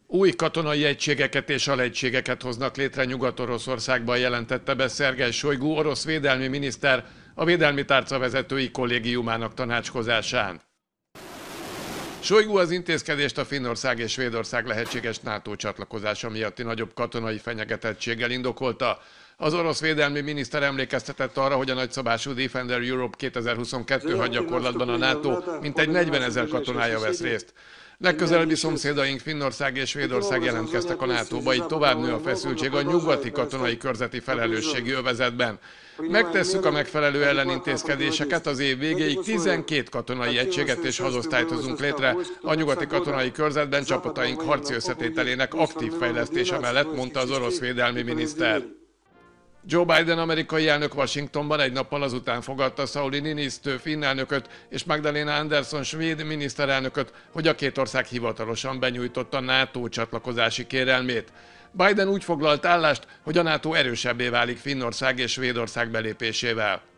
Új katonai egységeket és alegységeket hoznak létre Nyugat-Oroszországban, jelentette be Szergej Sojgu orosz védelmi miniszter a védelmi tárca vezetői kollégiumának tanácskozásán. Sojgu az intézkedést a Finnország és Svédország lehetséges NATO csatlakozása miatti nagyobb katonai fenyegetettséggel indokolta. Az orosz védelmi miniszter emlékeztetett arra, hogy a nagyszabású Defender Europe 2022 hadgyakorlatban a NATO mintegy 40 000 katonája vesz részt. Legközelebbi szomszédaink Finnország és Svédország jelentkeztek a NATO-ba, így tovább nő a feszültség a nyugati katonai körzeti felelősségi övezetben. Megtesszük a megfelelő ellenintézkedéseket, az év végéig 12 katonai egységet és hadosztályt hozunk létre a nyugati katonai körzetben csapataink harci összetételének aktív fejlesztése mellett, mondta az orosz védelmi miniszter. Joe Biden amerikai elnök Washingtonban egy nappal azután fogadta Sauli Niinistö finn elnököt és Magdalena Andersson svéd miniszterelnököt, hogy a két ország hivatalosan benyújtotta NATO csatlakozási kérelmét. Biden úgy foglalt állást, hogy a NATO erősebbé válik Finnország és Svédország belépésével.